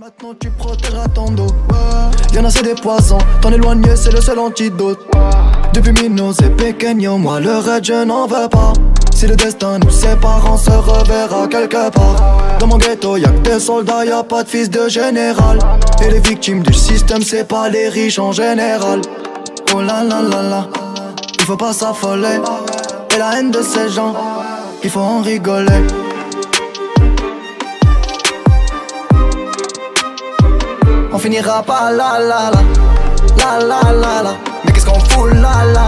Maintenant tu protégeras ton dos. Y'en a c'est des poisons, t'en éloigner c'est le seul antidote. Depuis Minos et Pequeño, moi le reste je n'en veux pas. Si le destin nous sépare, on se reverra quelque part. Dans mon ghetto y'a que des soldats, y'a pas de fils de général. Et les victimes du système c'est pas les riches en général. Oh la la la la, il faut pas s'affoler. Et la haine de ces gens, il faut en rigoler. On finira par la la la, la la la la. Mais qu'est-ce qu'on fout la la